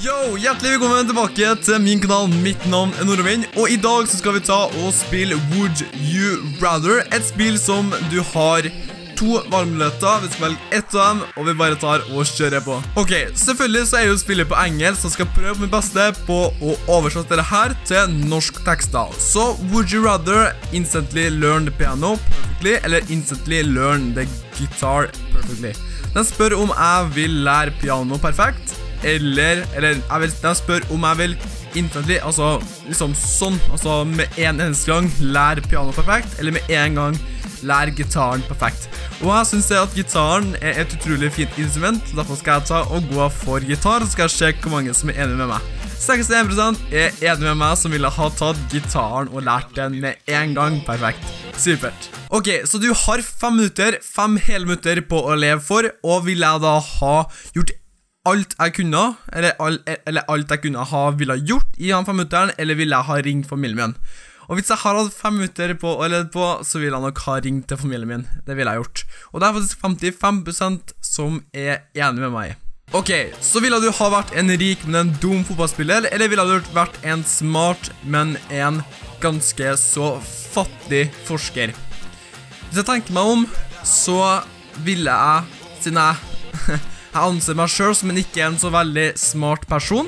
Yo, hjertelig velkommen tilbake til min kanal. Mitt navn er Nordvind, og i dag så skal vi ta og spille Would You Rather. Et spill som du har to valgmuligheter. Vi skal velge ett av dem, og vi bare tar og kjører på. Ok, selvfølgelig så er jo spillet på engelsk, så jeg skal prøve mitt beste på å oversette dette her til norsk tekster. Så, would you rather instantly learn the piano perfectly, eller instantly learn the guitar perfectly? Den spør om jeg vil lære piano perfekt, eller de spør om jeg vil instantly, altså liksom sånn, altså med en eneste gang lære piano perfekt, eller med en gang lære gitaren perfekt. Og jeg synes at gitaren er et utrolig fint instrument, så derfor skal jeg ta og gå for gitar, så skal jeg sjekke hvor mange som er enige med meg. 61% er enige med meg som ville ha tatt gitaren og lært den med en gang perfekt. Supert. Ok, så du har 5 minutter, 5 hele minutter på å leve for, og vil jeg da ha gjort alt jeg kunne, eller alt jeg kunne ville gjort i 5 minutter, eller vil jeg ha ringt familien min? Og hvis jeg har hatt 5 minutter på å lede på, så vil jeg nok ha ringt til familien min. Det vil jeg gjort. Og det er faktisk 55% som er enige med meg. Ok, så ville du ha vært en rik, men en dum fotballspiller, eller ville du vært en smart, men en ganske så fattig forsker? Hvis jeg tenker meg om, så ville jeg, siden jeg anser meg selv som ikke en så veldig smart person,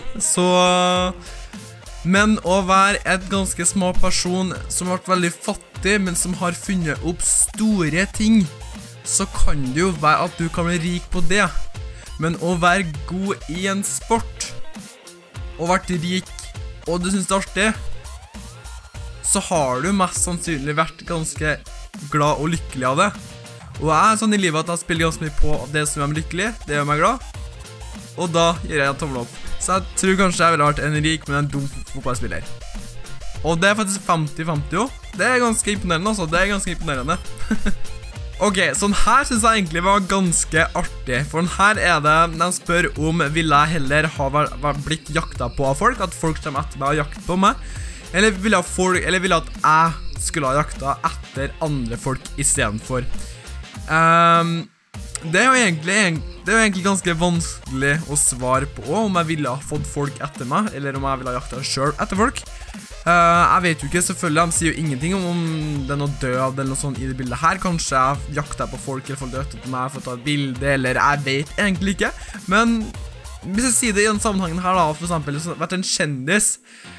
men å være et ganske smart person som har vært veldig fattig, men som har funnet opp store ting, så kan det jo være at du kan bli rik på det. Men å være god i en sport, og vært rik, og du synes det er artig, så har du mest sannsynlig vært ganske glad og lykkelig av det. Og jeg er sånn i livet at jeg spiller ganske mye på det som gjør meg lykkelig, det gjør meg glad, og da gir jeg en tommel opp. Så jeg tror kanskje jeg ville vært en rik, men en dum fotballspiller. Og det er faktisk 50-50 jo. Det er ganske imponerende altså, det er ganske imponerende. Ok, sånn her synes jeg egentlig var ganske artig, for den her er det, de spør om vil jeg heller ha blitt jaktet på av folk, at folk kommer etter meg og jakter på meg, eller vil jeg at jeg skulle ha jaktet etter andre folk i stedet for. Det er jo egentlig ganske vanskelig å svare på om jeg ville ha fått folk etter meg, eller om jeg ville ha jaktet selv etter folk. Jeg vet jo ikke, selvfølgelig, de sier jo ingenting om det er noe død eller noe sånt i det bildet her. Kanskje jeg jakter på folk, eller folk døde på meg for å ta et bilde, eller jeg vet egentlig ikke. Men hvis jeg sier det i den sammenhengen her da, for eksempel, vært en kjendis,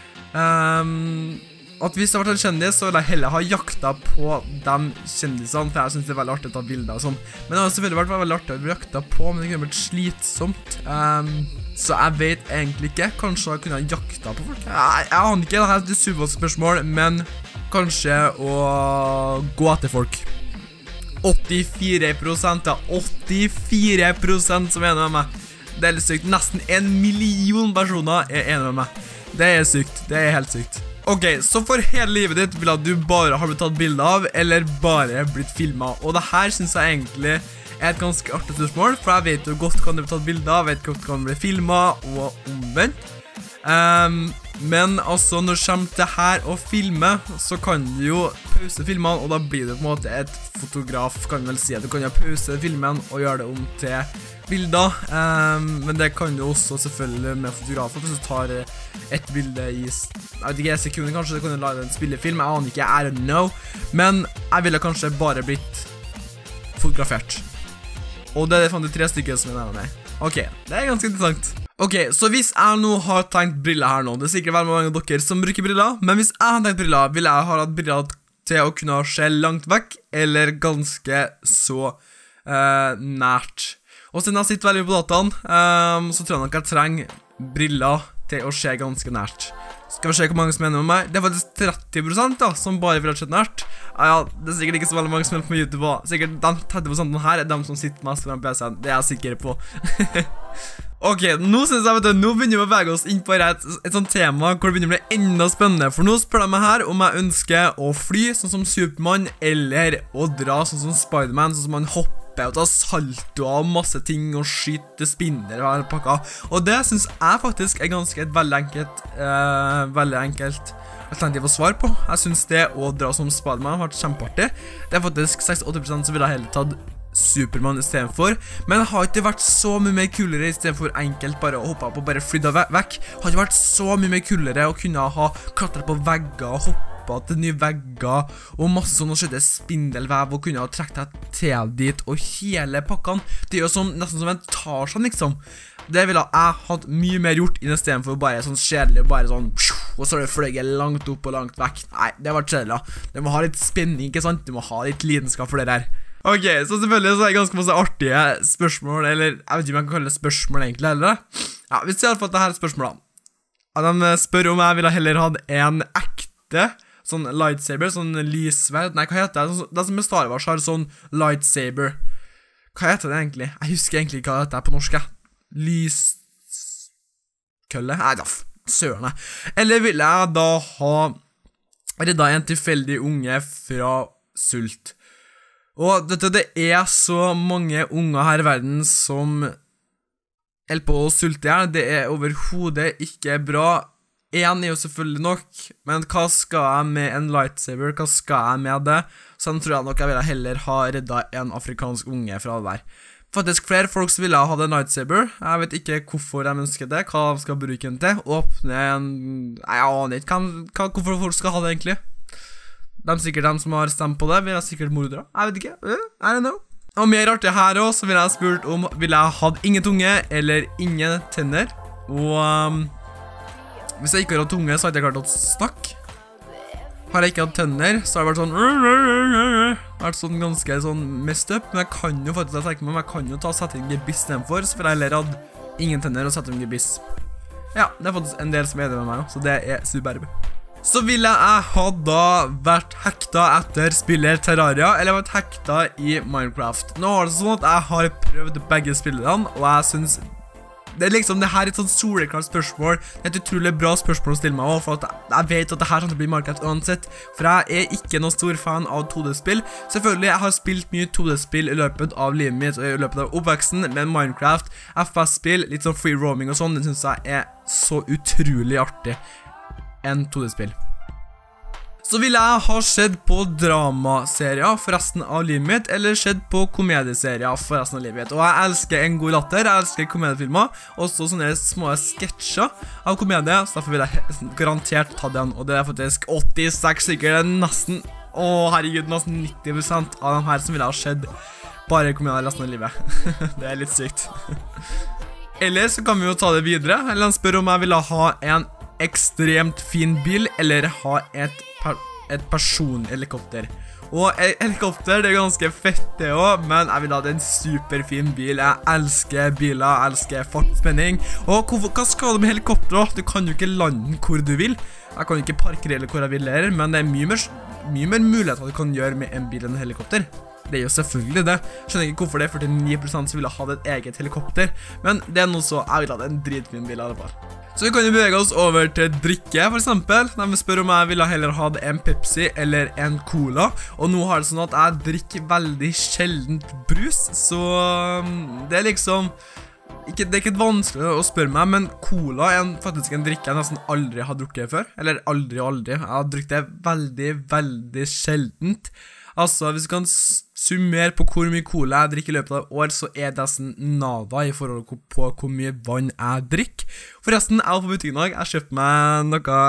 at hvis jeg har vært en kjendis, så vil jeg heller ha jaktet på de kjendisene, for jeg synes det er veldig artig å ta bilder og sånn. Men det har selvfølgelig vært veldig artig å bli jaktet på, men det kunne vært slitsomt. Så jeg vet egentlig ikke. Kanskje jeg kunne ha jaktet på folk. Jeg aner ikke, det her er et superspørsmål, men kanskje å gå etter folk. 84%, ja. 84% som er enig med meg. Det er litt sykt. Nesten 1 million personer er enig med meg. Det er sykt. Det er helt sykt. Ok, så for hele livet ditt vil at du bare har blitt tatt bilder av, eller bare blitt filmet. Og det her synes jeg egentlig er et ganske artig spørsmål, for jeg vet jo godt kan du bli tatt bilder av, vet godt kan du bli filmet, og omvendt. Men altså, når det kommer til her å filme, så kan du jo pause filmen, og da blir det på en måte et fotograf, kan du vel si. Du kan jo pause filmen og gjøre det om til bilder, men det kan du også selvfølgelig med fotografer, hvis du tar et bilde i, jeg vet ikke, sekunder kanskje, det kan du lage en spillefilm, jeg aner ikke, I don't know, men jeg ville kanskje bare blitt fotografert. Og det er de 3 stykker som er nærmere meg. Ok, det er ganske interessant. Ok, så hvis jeg nå har tenkt briller her nå, det er sikkert veldig mange av dere som bruker briller, men hvis jeg har tenkt briller, vil jeg ha hatt briller til å kunne se langt vekk, eller ganske så nært. Og siden jeg sitter veldig på dataen, så tror jeg nok jeg trenger briller til å se ganske nært. Skal vi se hvor mange som er med meg? Det er faktisk 30% da, som bare vil ha sett nært. Ja, det er sikkert ikke så veldig mange som er på YouTube også. Sikkert de 30% her er de som sitter mest foran PC-en. Det er jeg sikker på. Ok, nå synes jeg, vet du, nå begynner vi å bevege oss inn på et sånt tema hvor det begynner å bli enda spennende. For nå spør de meg her om jeg ønsker å fly sånn som Superman, eller å dra sånn som Spiderman, sånn som man hopper og ta salto og masse ting og skyte spinner og hele pakka. Og det synes jeg faktisk er ganske et veldig enkelt alternativ å svare på. Jeg synes det å dra som Spiderman har vært kjempeartig. Det er faktisk 68% som vil ha heller tatt Superman I stedet for. Men har ikke vært så mye mer kulere I stedet for enkelt bare å hoppe opp og bare flydde vekk. Har ikke vært så mye mer kulere å kunne ha klatret på vegger og hoppet til nye vegger og masse sånn og skjøtte spindelvev og kunne ha trekt deg til dit og hele pakken. Det jo som, nesten som en Tarzan liksom. Det ville jeg hatt mye mer gjort I stedet for bare sånn kjedelig, bare sånn og så har det fløyet langt opp og langt vekk. Nei, det var kjedelig. Det må ha litt spenning, ikke sant? Du må ha litt lidenskap for det der. Ok, så selvfølgelig så det ganske masse artige spørsmål, eller jeg vet ikke om jeg kan kalle det spørsmål egentlig, eller? Ja, vi ser I hvert fall at dette spørsmålet. De spør om jeg ville heller hatt en ekte sånn lightsaber, sånn lysverd. Nei, hva heter det? Det som Star Wars har sånn lightsaber. Hva heter det egentlig? Jeg husker egentlig ikke hva det heter på norsk. Lyskølle? Nei, da søren jeg. Eller vil jeg da ha reddet en tilfeldig unge fra sult? Og det så mange unger her I verden som holder på å sulte her. Det overhodet ikke bra. En jo selvfølgelig nok, men hva skal jeg med en lightsaber? Hva skal jeg med det? Så tror jeg nok jeg ville heller ha reddet en afrikansk unge fra det der. Faktisk flere folk som ville ha en lightsaber. Jeg vet ikke hvorfor de ønsker det, hva de skal bruke den til. Åpne en... Jeg aner ikke hvorfor folk skal ha det egentlig. Sikkert de som har stemt på det, vil jeg sikkert mordere. Jeg vet ikke, I don't know. Og mer artig her også, så ville jeg spurt om ville jeg hatt ingen tunge eller ingen tenner. Og hvis jeg ikke hadde tunge, så hadde jeg klart å snakke. Har jeg ikke hatt tenner, så har det vært sånn ganske sånn messed up. Men jeg kan jo faktisk tenke meg, jeg kan jo sette inn gebiss istedenfor, så vil jeg heller hatt ingen tenner og sette inn gebiss. Ja, det faktisk en del som enig med meg, så det superb. Så ville jeg ha da vært hekta etter spillet Terraria, eller vært hekta I Minecraft. Nå det sånn at jeg har prøvd begge spillene, og jeg synes det liksom, det her et sånn soleklart spørsmål. Det et utrolig bra spørsmål å stille meg også, for at jeg vet at det her kommer til å bli markedet uansett. For jeg ikke noen stor fan av 2D-spill. Selvfølgelig, jeg har spilt mye 2D-spill I løpet av livet mitt, og I løpet av oppveksten, men Minecraft, FPS-spill, litt sånn free roaming og sånn, det synes jeg så utrolig artig enn 2D-spill. Så vil jeg ha sett på dramaserier for resten av livet mitt, eller sett på komedieserier for resten av livet mitt. Og jeg elsker en god latter, jeg elsker komediefilmer, også sånne små sketsjer av komedie, så derfor vil jeg garantert ta den. Og det faktisk 86 stykker, nesten, herregud, nesten 90% av dem her som vil jeg ha sett bare komedier resten av livet. Det litt sykt. Eller så kan vi jo ta det videre, eller han spør om jeg vil ha en ekstremt fin bil, eller ha et personhelikopter. Og helikopter, det ganske fett det også, men jeg vil ha en superfin bil. Jeg elsker biler, jeg elsker fart og spenning. Og hva skal du med helikopter? Du kan jo ikke lande hvor du vil. Jeg kan jo ikke parkere hvor jeg vil her, men det mye mer muligheter du kan gjøre med en bil enn en helikopter. Det jo selvfølgelig det. Jeg skjønner ikke hvorfor det, for 49% ville ha et eget helikopter. Men det noe så, jeg vil ha en dritfin bil I alle fall. Så vi kan jo bevege oss over til drikke, for eksempel. De spør om jeg ville heller ha en Pepsi eller en Cola. Og nå har det sånn at jeg drikker veldig sjeldent brus, så det liksom... Det ikke vanskelig å spørre meg, men Cola faktisk en drikke jeg nesten aldri har drukket før. Eller aldri. Jeg har drukket det veldig, veldig sjeldent. Altså, hvis du kan summere på hvor mye cola jeg drikker I løpet av et år, så det nesten nada I forhold på hvor mye vann jeg drikker. Forresten, jeg var på butikken I dag, jeg kjøpte meg noe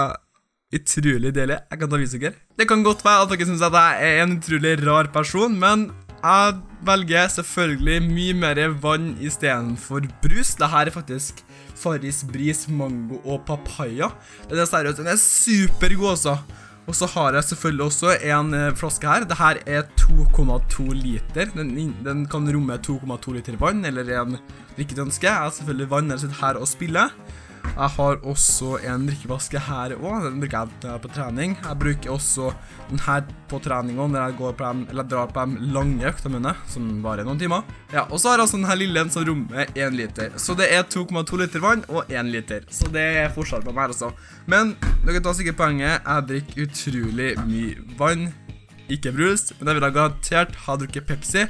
utrolig deilig. Jeg kan ta vise dere. Det kan godt være at dere synes at jeg en utrolig rar person, men jeg velger selvfølgelig mye mer vann I stedet for brus. Dette faktisk Farris Bris, mango og papaya. Den seriøst, den supergod også. Og så har jeg selvfølgelig også en flaske her. Dette 2,2 liter. Den kan romme 2,2 liter vann, eller en riktig ønske. Jeg har selvfølgelig vann jeg sitter her og spiller. Jeg har også en drikkevaske her også. Den bruker jeg på trening. Jeg bruker også den her på trening også, når jeg går på dem, eller drar på de lange øktene mine, som varer noen timer. Ja, og så har jeg også denne lille som rommer 1 liter. Så det 2,2 liter vann og 1 liter. Så det forskjell på meg også. Men dere tar sikkert poenget, jeg drikker utrolig mye vann, ikke brus, men jeg vil ha garantert ha drukket Pepsi.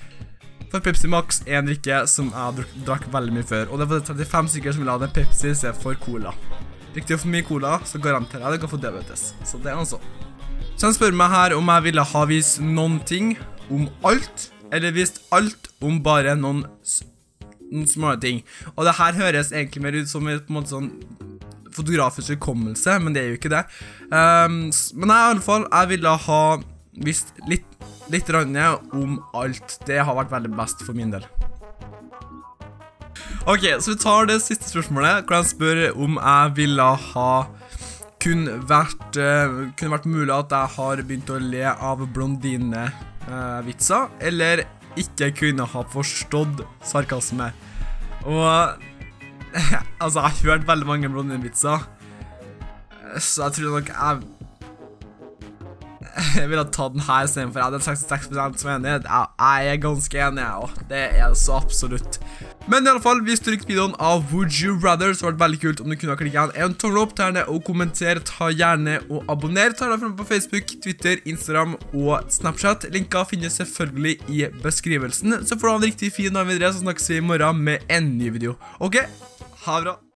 For Pepsi Max en drikke som jeg drakk veldig mye før, og det var 35 stykker som ville ha en Pepsi I stedet for cola. Riktig for mye cola, så garanterer jeg det kan få diabetes. Så det noe sånn. Så han spør meg her om jeg ville ha vist noen ting om alt, eller vist alt om bare noen små ting. Og det her høres egentlig mer ut som på en måte sånn fotografisk hukommelse, men det er jo ikke det. Men i alle fall, jeg ville ha visst litt om alt. Det har vært veldig best for min del. Ok, så vi tar det siste spørsmålet, hvor jeg spør om jeg ville ha kunne vært mulig at jeg har begynt å le av blondine-vitser, eller ikke kunne ha forstått sarkasme. Og altså, jeg har hørt veldig mange blondine-vitser, så jeg tror nok jeg vil ha tatt den her i stedet for. Jeg hadde 66% som er enig. Jeg er ganske enig, og det er så absolutt. Men i alle fall, hvis du likte videoen av Would You Rather, så var det veldig kult om du kunne klikke en tommel opp, ta gjerne og kommentere, ta gjerne og abonnere. Ta gjerne frem på Facebook, Twitter, Instagram og Snapchat. Linker finnes selvfølgelig i beskrivelsen. Så får du ha en riktig fin dag videre, så snakkes vi i morgen med en ny video. Ok, ha det bra!